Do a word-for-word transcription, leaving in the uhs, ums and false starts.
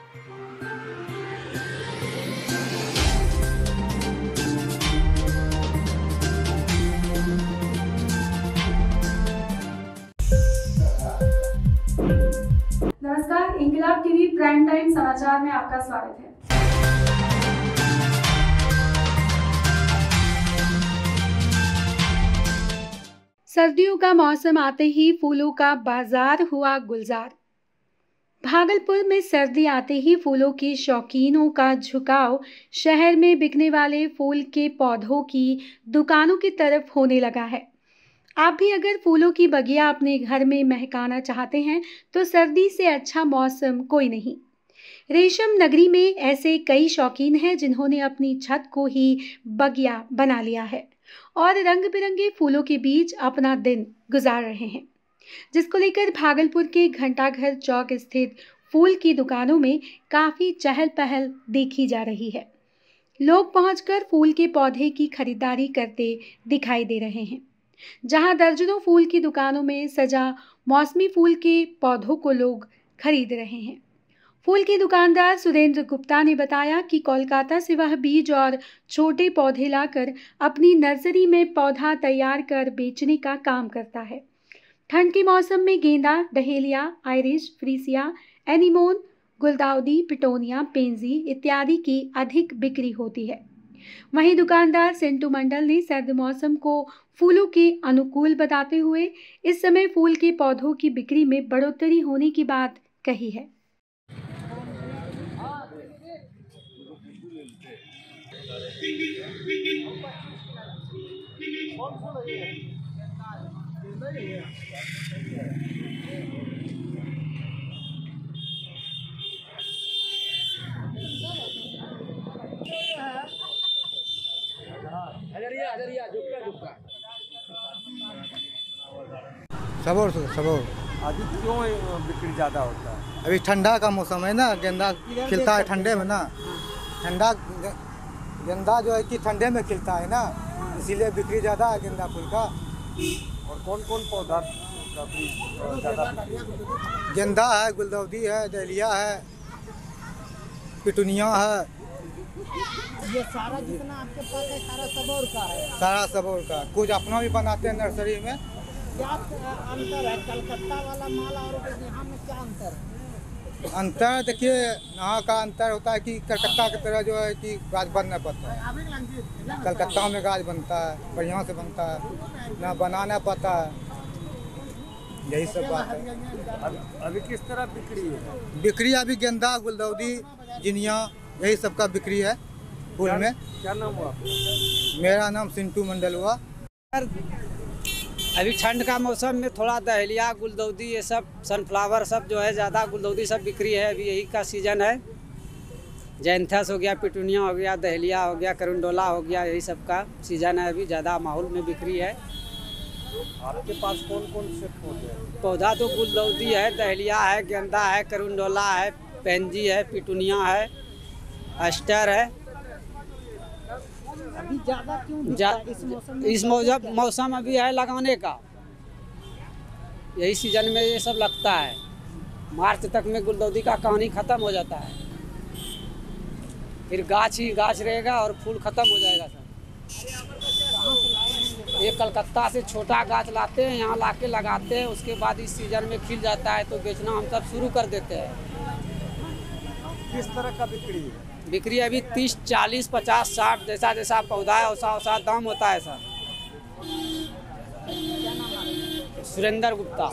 नमस्कार, इंकलाब TV prime time समाचार में आपका स्वागत है। सर्दियों का मौसम आते ही फूलों का बाजार हुआ गुलजार। भागलपुर में सर्दी आते ही फूलों के शौकीनों का झुकाव शहर में बिकने वाले फूल के पौधों की दुकानों की तरफ होने लगा है। आप भी अगर फूलों की बगिया अपने घर में महकाना चाहते हैं तो सर्दी से अच्छा मौसम कोई नहीं। रेशम नगरी में ऐसे कई शौकीन हैं जिन्होंने अपनी छत को ही बगिया बना लिया है और रंग बिरंगे फूलों के बीच अपना दिन गुजार रहे हैं, जिसको लेकर भागलपुर के घंटाघर चौक स्थित फूल की दुकानों में काफी चहल पहल देखी जा रही है। लोग पहुंचकर फूल के पौधे की खरीदारी करते दिखाई दे रहे हैं। जहां दर्जनों फूल की दुकानों में सजा मौसमी फूल के पौधों को लोग खरीद रहे हैं। फूल के दुकानदार सुरेंद्र गुप्ता ने बताया कि कोलकाता से वह बीज और छोटे पौधे लाकर अपनी नर्सरी में पौधा तैयार कर बेचने का काम करता है। ठंड के मौसम में गेंदा, डहेलिया, आयरिश, फ्रीसिया, एनीमोन, गुलदाउदी, पिटोनिया, पेंजी इत्यादि की अधिक बिक्री होती है। वहीं दुकानदार सिंटू मंडल ने सर्द मौसम को फूलों के अनुकूल बताते हुए इस समय फूल के पौधों की बिक्री में बढ़ोतरी होने की बात कही है। सबोर सबोर अभी क्यों बिक्री ज़्यादा होता है? अभी ठंडा का मौसम है ना, गेंदा खिलता है ठंडे में ना। ठंडा गेंदा जो है कि ठंडे में खिलता है ना, इसीलिए बिक्री ज़्यादा है गेंदा फूल का। और कौन कौन पौधा ज़्यादा? गेंदा है, गुलदाउदी है, डहेलिया है, पिटूनिया है। ये सारा जितना आपके पास है सारा सबोर का है? सारा सबोर का। कुछ अपना भी बनाते हैं नर्सरी में। क्या अंतर है कलकत्ता वाला माल और यहाँ में, क्या अंतर है? अंतर देखिए, यहाँ का अंतर होता है कि कलकत्ता की तरह जो है कि गाछ बनना पड़ता है। कलकत्ता में गाछ बनता है, बढ़िया से बनता है, ना बनाना पड़ता है। यही सब बात है। अभी, अभी किस तरह बिक्री है? बिक्री अभी गेंदा, गुलदाउदी, जिनिया यही सब का बिक्री है फूल में। क्या नाम हुआ? मेरा नाम सिंटू मंडल हुआ। अभी ठंड का मौसम में थोड़ा डहेलिया, गुलदाउदी, ये सब सनफ्लावर सब जो है ज़्यादा, गुलदाउदी सब बिक्री है। अभी यही का सीज़न है। जैंथस हो गया, पिटूनिया हो गया, डहेलिया हो गया, करुंडोला हो गया, यही सब का सीज़न है। अभी ज़्यादा माहौल में बिक्री है। आपके पास कौन कौन से पौधे हैं? पौधा तो गुलदाउदी है, डहेलिया है, गेंदा है, करुंडोला है, पेंजी है, पिटूनिया है, अस्टर है। अभी ज़्यादा क्यों बिकता जा, है इस मौसम में? इस मौसम मौसम अभी है लगाने का। यही सीजन में ये सब लगता है। मार्च तक में गुलदाउदी का कहानी ख़त्म हो जाता है, फिर गाछ ही गाछ रहेगा और फूल ख़त्म हो जाएगा सब। ये कलकत्ता से छोटा गाछ लाते हैं, यहाँ लाके लगाते हैं, उसके बाद इस सीजन में खिल जाता है तो बेचना हम सब शुरू कर देते हैं। किस तरह का बिक्री है? बिक्री अभी तीस, चालीस, पचास, साठ, जैसा जैसा पौधा है वैसा वैसा दाम होता है सर। सुरेंद्र गुप्ता।